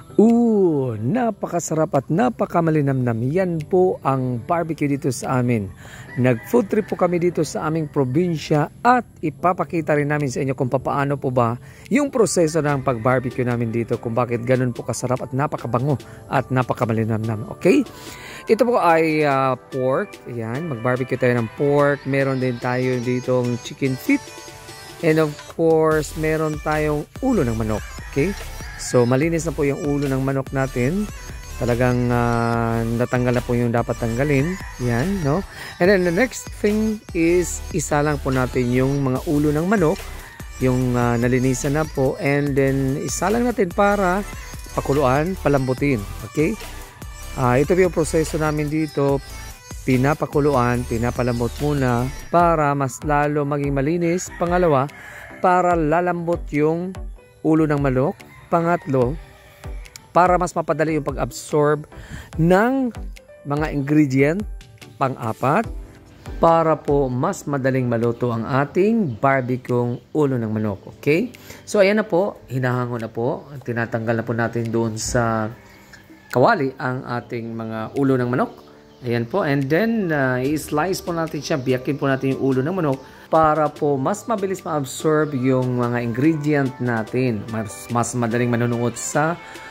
Napakasarap at napakamalinamnam. Yan po ang barbecue dito sa amin. Nag-food trip po kami dito sa aming probinsya at ipapakita rin namin sa inyo kung paano po ba yung proseso ng pag-barbecue namin dito, kung bakit ganun po kasarap at napakabango at napakamalinamnam. Okay? Ito po ay pork. Yan, mag-barbecue tayo ng pork. Meron din tayo ditong chicken feet. And of course, meron tayong ulo ng manok. Okay? So, malinis na po yung ulo ng manok natin. Talagang natanggal na po yung dapat tanggalin. Yan, no? And then the next thing is isa lang po natin yung mga ulo ng manok. Yung nalinisan na po. And then isa lang natin para pakuluan, palambutin. Okay? Ito po yung proseso namin dito. Pinapakuluan, pinapalambot muna para mas lalo maging malinis. Pangalawa, para lalambot yung ulo ng manok. Pangatlo, para mas mapadali yung pag-absorb ng mga ingredient. Pang-apat, para po mas madaling maluto ang ating barbecue ulo ng manok. Okay? So ayan na po, hinahango na po. Tinatanggal na po natin doon sa kawali ang ating mga ulo ng manok. Ayan po, and then i-slice po natin siya, biyakin po natin yung ulo ng manok para po mas mabilis ma-absorb yung mga ingredient natin. Mas madaling manunungot sa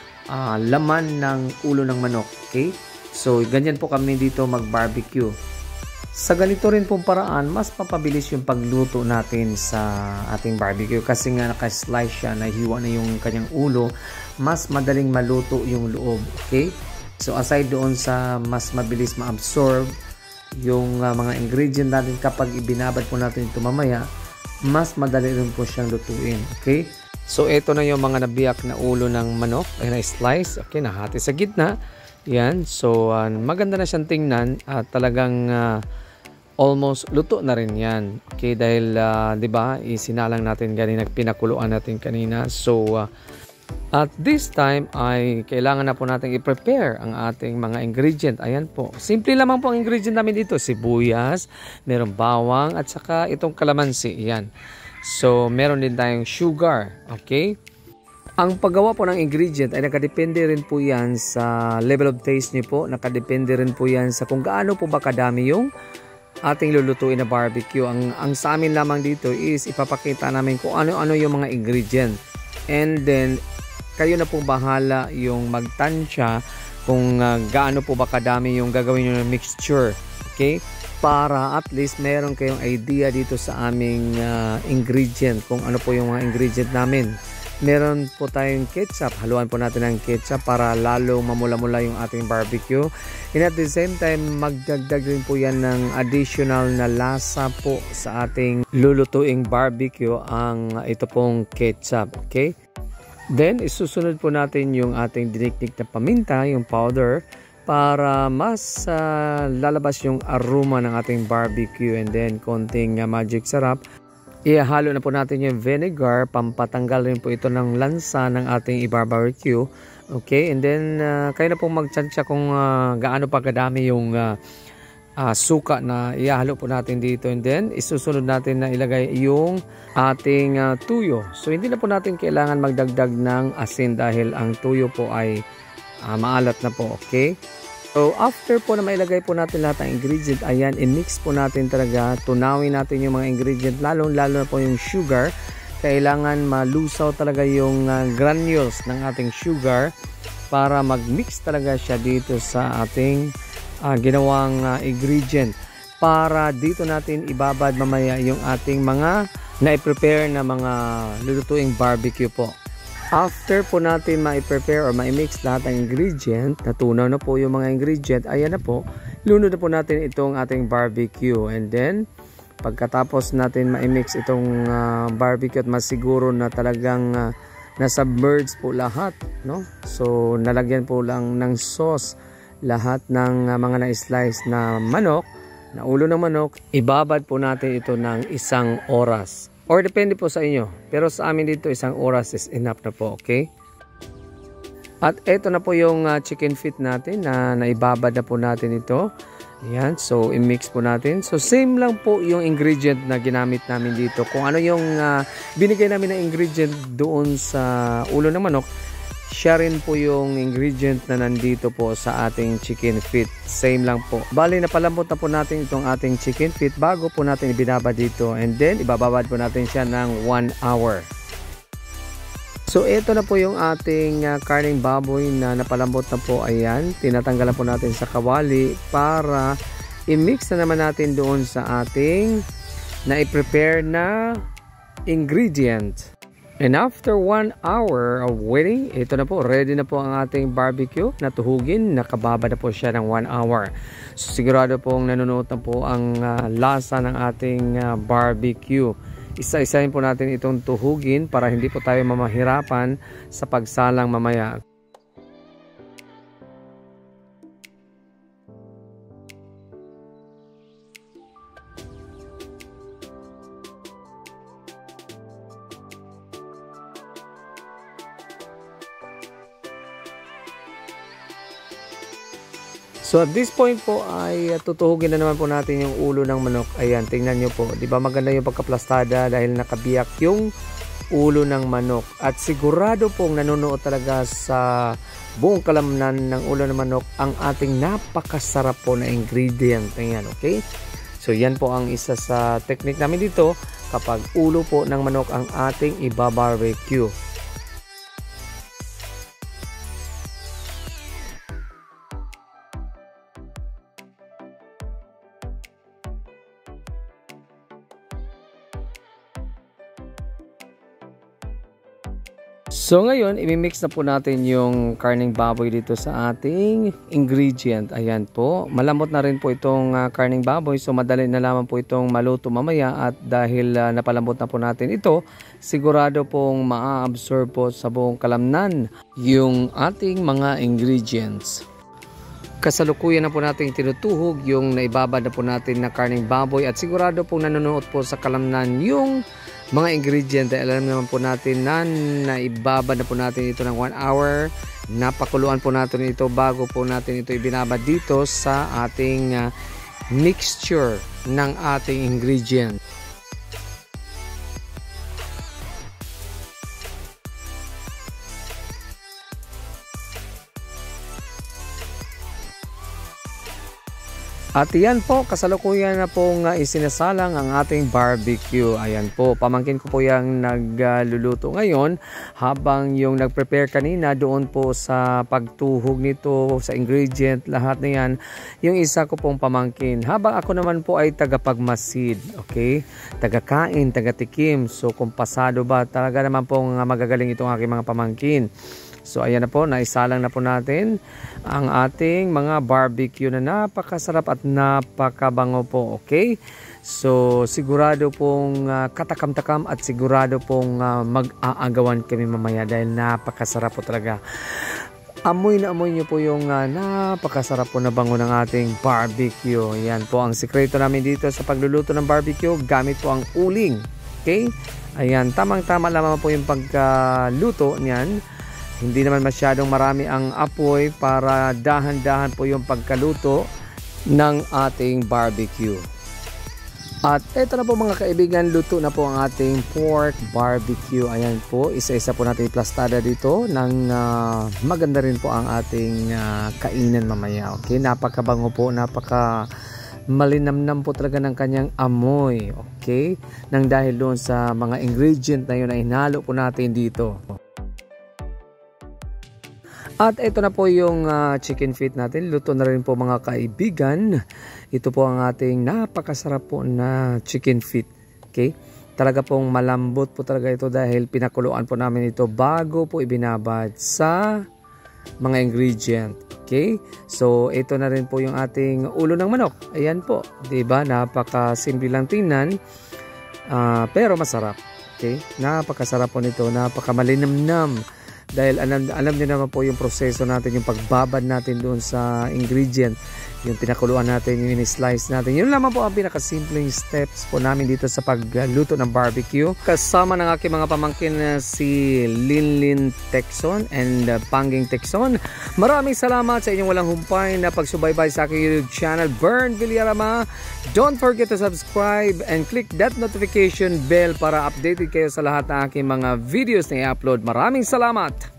laman ng ulo ng manok. Okay? So, ganyan po kami dito mag-barbecue. Sa ganito rin pong paraan, mas mapabilis yung pagluto natin sa ating barbecue. Kasi nga naka-slice siya, nahiwa na yung kanyang ulo, mas madaling maluto yung loob. Okay? So, aside doon sa mas mabilis ma-absorb yung mga ingredient natin kapag ibinabad po natin ito mamaya, mas madali rin po siyang lutuin. Okay? So, ito na yung mga nabiyak na ulo ng manok. Ay na-slice. Okay, nahati sa gitna. Yan. So, maganda na siyang tingnan. Talagang almost luto na rin yan. Okay, dahil, di ba, isinalang natin kanina, pinakuluan natin kanina. So, at this time ay kailangan na po natin i-prepare ang ating mga ingredient. Ayan po. Simple lamang po ang ingredient namin dito. Sibuyas, merong bawang, at saka itong kalamansi. Ayan. So, meron din tayong sugar. Okay? Ang paggawa po ng ingredient ay nakadepende rin po yan sa level of taste niyo po. Nakadepende rin po yan sa kung gaano po ba kadami yung ating lulutuin na barbecue. Ang sa amin lamang dito is ipapakita namin kung ano-ano yung mga ingredient. And then, kayo na po bahala yung magtansya kung gaano po ba kadami yung gagawin nyo ng mixture. Okay? Para at least meron kayong idea dito sa aming ingredient, kung ano po yung mga ingredient namin. Meron po tayong ketchup. Haluan po natin ng ketchup para lalo mamula-mula yung ating barbecue. And at the same time, magdagdag rin po yan ng additional na lasa po sa ating lulutuing barbecue ang ito pong ketchup. Okay? Then, isusunod po natin yung ating dinikdik na paminta, yung powder, para mas lalabas yung aroma ng ating barbecue. And then, konting magic sarap. Ihalo na po natin yung vinegar, pampatanggal rin po ito ng lansa ng ating i-barbecue. Okay, and then, kayo na pong magtsansya kung gaano pa kadami yung suka na ihalo po natin dito. And then, isusunod natin na ilagay yung ating tuyo. So, hindi na po natin kailangan magdagdag ng asin dahil ang tuyo po ay maalat na po. Okay? So, after po na mailagay po natin lahat ng ingredient, ayan, i-mix po natin talaga. Tunawin natin yung mga ingredient, lalo na po yung sugar. Kailangan malusaw talaga yung granules ng ating sugar para mag-mix talaga siya dito sa ating ginawang ingredient, para dito natin ibabad mamaya yung ating mga na-prepare na mga lulutuing barbecue po. After po natin ma-prepare or ma-mix lahat ng ingredient, natunaw na po yung mga ingredient, ayan na po, lunod na po natin itong ating barbecue. And then, pagkatapos natin ma-mix itong barbecue at masiguro na talagang na-submerge po lahat, no? So, nalagyan po lang ng sauce lahat ng mga na-slice na manok, na ulo ng manok, ibabad po natin ito ng 1 oras. Or depende po sa inyo. Pero sa amin dito, 1 oras is enough na po, okay? At eto na po yung chicken feet natin na naibabad na po natin ito. Ayan, so i-mix po natin. So same lang po yung ingredient na ginamit namin dito. Kung ano yung binigay namin na ingredient doon sa ulo ng manok, siya rin po yung ingredient na nandito po sa ating chicken feet. Same lang po. Bali, napalambot na po natin itong ating chicken feet bago po natin ibinabad dito. And then, ibababad po natin siya ng 1 hour. So, ito na po yung ating karning baboy na napalambot na po. Ayan, tinatanggalan po natin sa kawali para i-mix na naman natin doon sa ating na i-prepare na ingredient. And after 1 hour of waiting, ito na po, ready na po ang ating barbecue na tuhugin. Nakababa na po siya ng 1 hour. So, sigurado pong nanonood na po ang lasa ng ating barbecue. Isa-isahin po natin itong tuhugin para hindi po tayo mamahirapan sa pagsalang mamaya. So at this point po ay tutuhugin na naman po natin yung ulo ng manok. Ayan, tingnan nyo po. Di ba maganda yung pagkaplastada dahil nakabiyak yung ulo ng manok. At sigurado pong nanonood talaga sa buong kalamnan ng ulo ng manok ang ating napakasarap po na ingredient. Ayan, okay? So yan po ang isa sa technique namin dito kapag ulo po ng manok ang ating ibabarbecue. So ngayon, imimix na po natin yung karning baboy dito sa ating ingredient. Ayan po. Malambot na rin po itong karning baboy. So madali na lamang po itong maluto mamaya. At dahil napalambot na po natin ito, sigurado pong maa-absorb po sa buong kalamnan yung ating mga ingredients. Kasalukuyan na po natin tinutuhog yung naibabad na po natin na karning baboy. At sigurado pong nanonood po sa kalamnan yung mga ingredient dahil alam naman po natin na naibabad na po natin ito ng 1 hour. Napakuluan po natin ito bago po natin ito ibinabad dito sa ating mixture ng ating ingredient. At yan po, kasalukuyan na pong isinasalang ang ating barbecue. Ayan po, pamangkin ko po yung nagluluto ngayon habang yung nag-prepare kanina doon po sa pagtuhog nito, sa ingredient, lahat na yan. Yung isa ko pong pamangkin. Habang ako naman po ay tagapagmasid, okay? Tagakain, tagatikim. So kung pasado ba, talaga naman pong magagaling itong aking mga pamangkin. So ayan na po, naisalang na po natin ang ating mga barbecue na napakasarap at napakabango po, okay? So sigurado pong katakam-takam at sigurado pong mag-aagawan kami mamaya dahil napakasarap po talaga. Amoy na amoy nyo po yung napakasarap po na bango ng ating barbecue. Yan po ang sikreto namin dito sa pagluluto ng barbecue, gamit po ang uling, okay? Ayan, tamang-tama lamang po yung pagluto niyan. Hindi naman masyadong marami ang apoy para dahan-dahan po yung pagkaluto ng ating barbecue. At eto na po mga kaibigan, luto na po ang ating pork barbecue. Ayan po, isa-isa po natin iplastada dito nang maganda rin po ang ating kainan mamaya. Okay, napakabango po, napaka malinamnam po talaga ng kanyang amoy. Okay, nang dahil doon sa mga ingredient na yun na hinalo po natin dito. At ito na po yung chicken feet natin. Luto na rin po mga kaibigan. Ito po ang ating napakasarap po na chicken feet. Okay? Talaga pong malambot po talaga ito dahil pinakuluan po namin ito bago po ibinabad sa mga ingredient. Okay? So, ito na rin po yung ating ulo ng manok. Ayan po. Diba? Napakasimple lang tingnan. Pero masarap. Okay? Napakasarap po nito. Napakamalinamnam. Dahil alam niyo naman po yung proseso natin, yung pagbabad natin doon sa ingredient, yung pinakuluan natin, yung in-slice natin. Yun lamang po ang pinakasimpleng steps po namin dito sa pagluto ng barbecue. Kasama ng aking mga pamangkin na si Linlin Texon and Pangging Texon. Maraming salamat sa inyong walang humpay na pagsubaybay sa aking YouTube channel, Bern, Villarama. Don't forget to subscribe and click that notification bell para updated kayo sa lahat ng aking mga videos na i-upload. Maraming salamat!